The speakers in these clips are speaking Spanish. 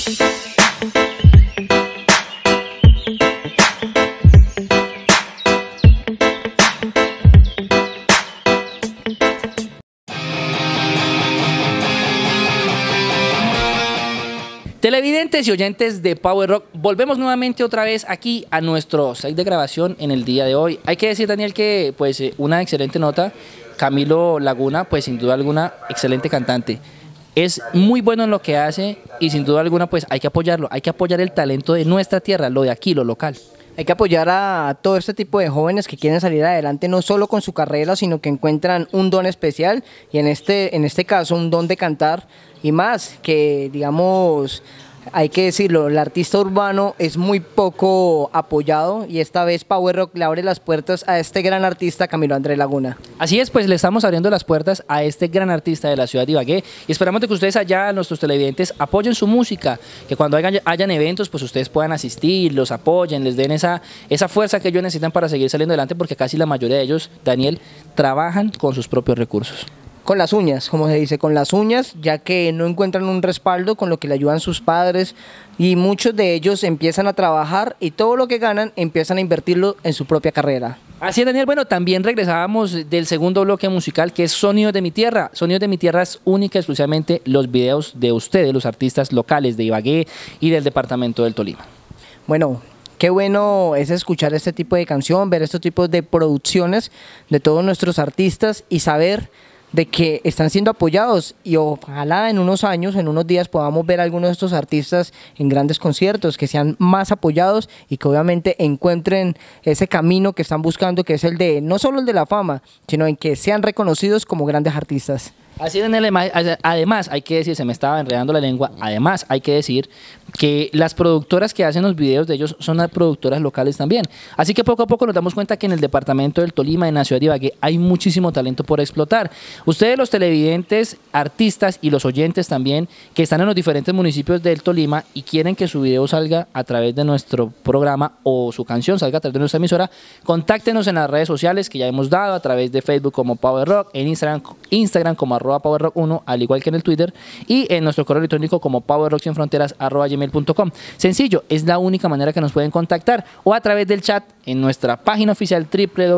Televidentes y oyentes de Power Rock, volvemos nuevamente otra vez aquí a nuestro set de grabación en el día de hoy. Hay que decir, Daniel, que pues una excelente nota. Camilo Laguna, pues sin duda alguna, excelente cantante. Es muy bueno en lo que hace y sin duda alguna pues hay que apoyarlo, hay que apoyar el talento de nuestra tierra, lo de aquí, lo local. Hay que apoyar a todo este tipo de jóvenes que quieren salir adelante no solo con su carrera, sino que encuentran un don especial y en este caso un don de cantar y más que, digamos, hay que decirlo, el artista urbano es muy poco apoyado y esta vez Power Rock le abre las puertas a este gran artista Camilo Andrés Laguna. Así es, pues le estamos abriendo las puertas a este gran artista de la ciudad de Ibagué y esperamos de que ustedes allá, nuestros televidentes, apoyen su música, que cuando hayan eventos, pues ustedes puedan asistir, los apoyen, les den esa fuerza que ellos necesitan para seguir saliendo adelante, porque casi la mayoría de ellos, Daniel, trabajan con sus propios recursos. Con las uñas, como se dice, con las uñas, ya que no encuentran un respaldo con lo que le ayudan sus padres y muchos de ellos empiezan a trabajar y todo lo que ganan empiezan a invertirlo en su propia carrera. Así es, Daniel. Bueno, también regresábamos del segundo bloque musical, que es Sonidos de mi Tierra. Sonidos de mi Tierra es única y exclusivamente los videos de ustedes, los artistas locales de Ibagué y del departamento del Tolima. Bueno, qué bueno es escuchar este tipo de canción, ver estos tipos de producciones de todos nuestros artistas y saber de que están siendo apoyados y ojalá en unos años, en unos días podamos ver a algunos de estos artistas en grandes conciertos, que sean más apoyados y que obviamente encuentren ese camino que están buscando, que es el de, no solo el de la fama, sino en que sean reconocidos como grandes artistas. Así es, Daniel. Además, hay que decir, se me estaba enredando la lengua, además hay que decir que las productoras que hacen los videos de ellos son las productoras locales también. Así que poco a poco nos damos cuenta que en el departamento del Tolima, en la ciudad de Ibagué, hay muchísimo talento por explotar. Ustedes, los televidentes, artistas y los oyentes también, que están en los diferentes municipios del Tolima y quieren que su video salga a través de nuestro programa o su canción salga a través de nuestra emisora, contáctenos en las redes sociales que ya hemos dado, a través de Facebook como Power Rock, en Instagram como @PowerRock1, al igual que en el Twitter, y en nuestro correo electrónico como powerrocksinfronteras@gmail.com. Sencillo, es la única manera que nos pueden contactar, o a través del chat en nuestra página oficial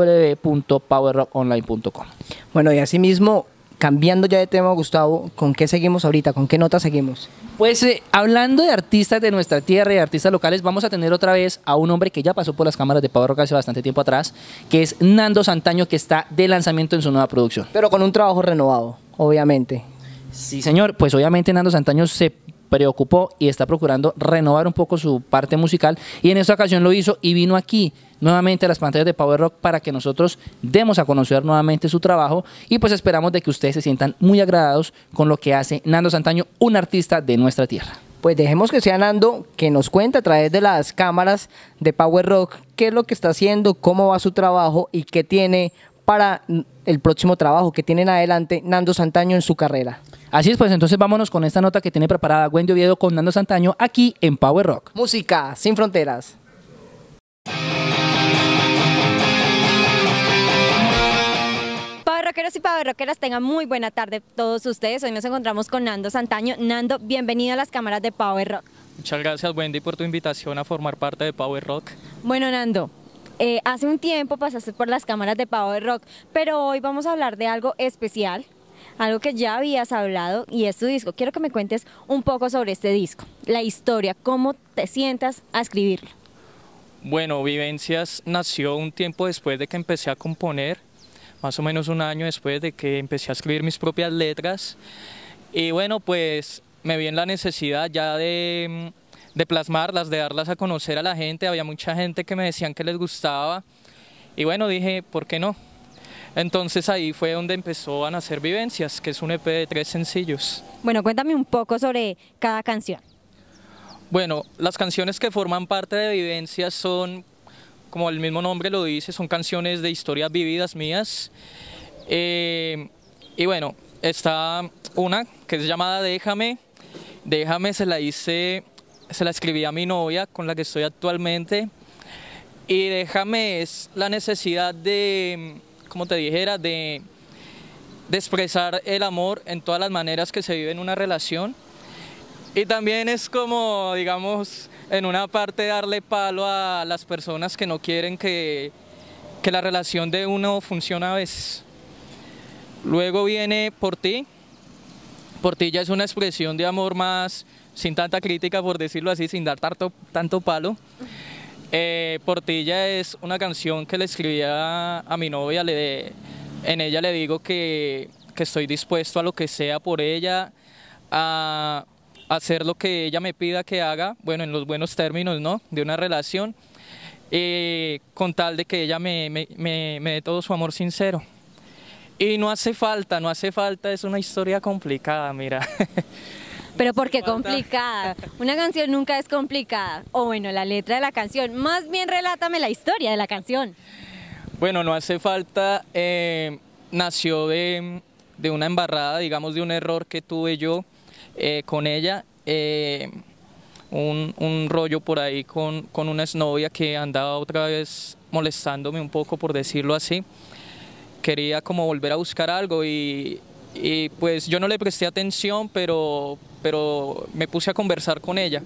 www.powerrockonline.com. Bueno, y asimismo, cambiando ya de tema, Gustavo, ¿con qué seguimos ahorita? ¿Con qué nota seguimos? Pues hablando de artistas de nuestra tierra y de artistas locales, vamos a tener otra vez a un hombre que ya pasó por las cámaras de Power Rock hace bastante tiempo atrás, que es Nando Santaño, que está de lanzamiento en su nueva producción. Pero con un trabajo renovado, obviamente. Sí, señor, pues obviamente Nando Santaño se preocupó y está procurando renovar un poco su parte musical, y en esta ocasión lo hizo y vino aquí nuevamente a las pantallas de Power Rock para que nosotros demos a conocer nuevamente su trabajo, y pues esperamos de que ustedes se sientan muy agradados con lo que hace Nando Santaño, un artista de nuestra tierra. Pues dejemos que sea Nando que nos cuente a través de las cámaras de Power Rock qué es lo que está haciendo, cómo va su trabajo y qué tiene para el próximo trabajo, que tienen adelante Nando Santaño en su carrera. Así es, pues entonces vámonos con esta nota que tiene preparada Wendy Oviedo con Nando Santaño aquí en Power Rock. Música sin fronteras. Power Rockeros y Power Rockeras, tengan muy buena tarde todos ustedes. Hoy nos encontramos con Nando Santaño. Nando, bienvenido a las cámaras de Power Rock. Muchas gracias, Wendy, por tu invitación a formar parte de Power Rock. Bueno, Nando, hace un tiempo pasaste por las cámaras de Power Rock, pero hoy vamos a hablar de algo especial, algo que ya habías hablado, y es tu disco. Quiero que me cuentes un poco sobre este disco, la historia, cómo te sientas a escribirlo. Bueno, Vivencias nació un tiempo después de que empecé a componer, más o menos un año después de que empecé a escribir mis propias letras, y bueno, pues me vi en la necesidad ya de plasmarlas, de darlas a conocer a la gente. Había mucha gente que me decían que les gustaba, y bueno, dije, ¿por qué no? Entonces ahí fue donde empezó a nacer Vivencias, que es un EP de 3 sencillos. Bueno, cuéntame un poco sobre cada canción. Bueno, las canciones que forman parte de Vivencias son, como el mismo nombre lo dice, son canciones de historias vividas mías. Y bueno, está una que es llamada Déjame. Déjame se la escribí a mi novia, con la que estoy actualmente. Y Déjame es la necesidad de, como te dijera, de expresar el amor en todas las maneras que se vive en una relación. Y también es como, digamos, en una parte darle palo a las personas que no quieren que la relación de uno funcione a veces. Luego viene Por ti. Por ti ya es una expresión de amor más, sin tanta crítica, por decirlo así, sin dar tanto palo. Por ti ya es una canción que le escribí a mi novia. En ella le digo que estoy dispuesto a lo que sea por ella, a hacer lo que ella me pida que haga, bueno, en los buenos términos, ¿no?, de una relación, con tal de que ella me dé todo su amor sincero. Y no hace falta, es una historia complicada, mira. Pero ¿por qué complicada? Una canción nunca es complicada. O bueno, la letra de la canción. Más bien relátame la historia de la canción. Bueno, no hace falta, nació de una embarrada, digamos, de un error que tuve yo con ella. Un rollo por ahí con una exnovia que andaba otra vez molestándome un poco, por decirlo así. Quería como volver a buscar algo y pues yo no le presté atención, pero me puse a conversar con ella.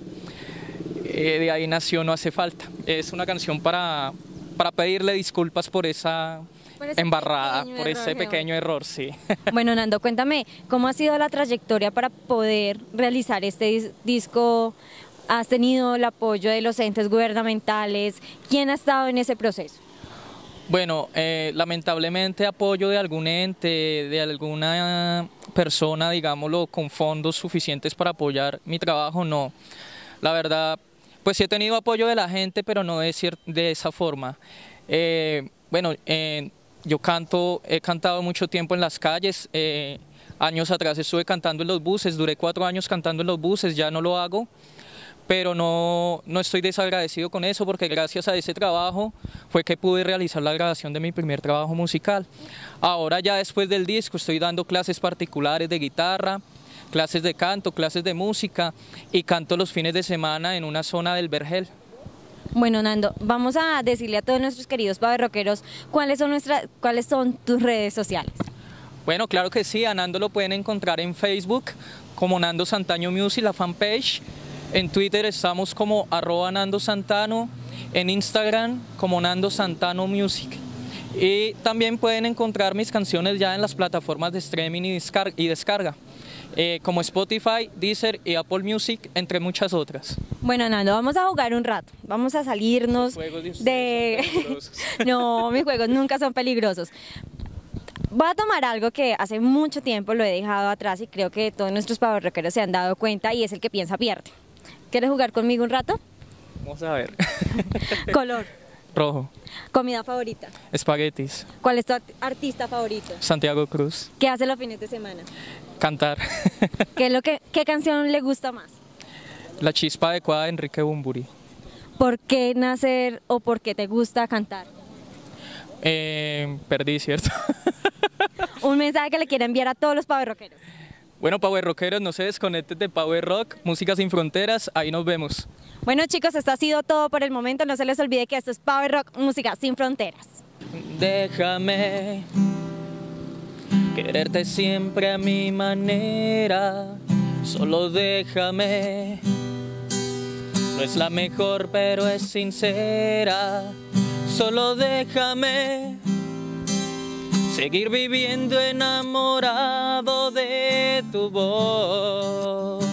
De ahí nació No hace falta. Es una canción para pedirle disculpas por esa embarrada, por ese pequeño error, sí. Bueno, Nando, cuéntame, ¿cómo ha sido la trayectoria para poder realizar este disco? ¿Has tenido el apoyo de los entes gubernamentales? ¿Quién ha estado en ese proceso? Bueno, lamentablemente apoyo de algún ente, de alguna persona, digámoslo, con fondos suficientes para apoyar mi trabajo, no. La verdad, pues sí he tenido apoyo de la gente, pero no de esa forma. Bueno, yo he cantado mucho tiempo en las calles. Años atrás estuve cantando en los buses, duré 4 años cantando en los buses, ya no lo hago. Pero no estoy desagradecido con eso, porque gracias a ese trabajo fue que pude realizar la grabación de mi primer trabajo musical. Ahora ya después del disco estoy dando clases particulares de guitarra, clases de canto, clases de música y canto los fines de semana en una zona del Vergel. Bueno, Nando, vamos a decirle a todos nuestros queridos paverrockeros cuáles son tus redes sociales. Bueno, claro que sí, a Nando lo pueden encontrar en Facebook como Nando Santaño Music, la fanpage. En Twitter estamos como @NandoSantano, en Instagram como Nando Santano Music. Y también pueden encontrar mis canciones ya en las plataformas de streaming y descarga, como Spotify, Deezer y Apple Music, entre muchas otras. Bueno, Nando, vamos a jugar un rato, vamos a salirnos Los juegos de ustedes son peligrosos. No, mis juegos nunca son peligrosos. Voy a tomar algo que hace mucho tiempo lo he dejado atrás y creo que todos nuestros paverrockeros se han dado cuenta, y es el que piensa pierde. ¿Quieres jugar conmigo un rato? Vamos a ver. Color. Rojo. Comida favorita. Espaguetis. ¿Cuál es tu artista favorito? Santiago Cruz. ¿Qué hace los fines de semana? Cantar. ¿Qué canción le gusta más? La chispa adecuada de Enrique Bunbury. ¿Por qué nacer o por qué te gusta cantar? Perdí, ¿cierto? Un mensaje que le quiera enviar a todos los paverrockeros. Bueno, Power Rockeros, no se desconecten de Power Rock, Música Sin Fronteras, ahí nos vemos. Bueno, chicos, esto ha sido todo por el momento. No se les olvide que esto es Power Rock, Música Sin Fronteras. Déjame quererte siempre a mi manera, solo déjame. No es la mejor, pero es sincera, solo déjame seguir viviendo enamorado de tu voz,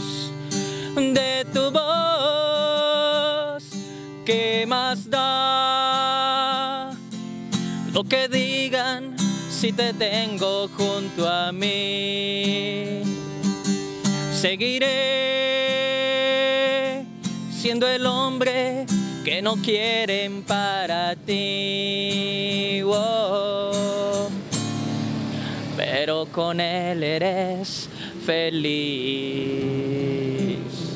¿qué más da lo que digan si te tengo junto a mí? Seguiré siendo el hombre que no quieren para ti, oh, pero con él eres feliz.